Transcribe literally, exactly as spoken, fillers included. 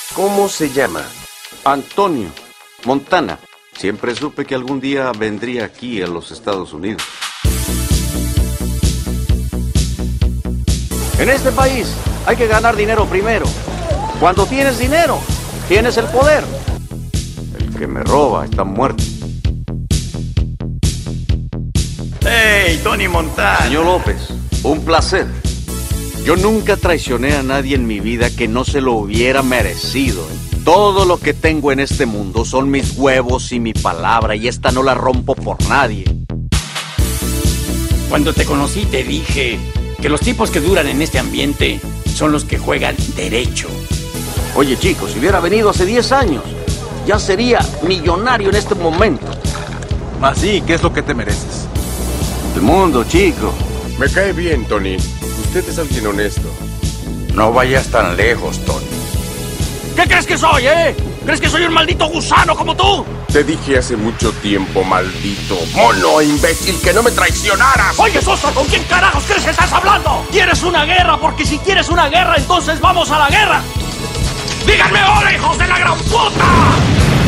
¿Cómo se llama? Antonio Montana. Siempre supe que algún día vendría aquí a los Estados Unidos. En este país hay que ganar dinero primero. Cuando tienes dinero, tienes el poder. El que me roba está muerto. ¡Hey, Tony Montana! Señor López, un placer. Yo nunca traicioné a nadie en mi vida que no se lo hubiera merecido. Todo lo que tengo en este mundo son mis huevos y mi palabra, y esta no la rompo por nadie. Cuando te conocí te dije que los tipos que duran en este ambiente son los que juegan derecho. Oye, chico, si hubiera venido hace diez años, ya sería millonario en este momento. Así, ¿qué es lo que te mereces? El mundo, chico. Me cae bien, Tony. Usted es alguien honesto. No vayas tan lejos, Tony. ¿Qué crees que soy, eh? ¿Crees que soy un maldito gusano como tú? Te dije hace mucho tiempo, maldito mono imbécil, que no me traicionaras. Oye, Sosa, ¿con quién carajos crees que estás hablando? ¿Quieres una guerra? Porque si quieres una guerra, entonces vamos a la guerra. ¡Díganme hola, hijos de la gran puta!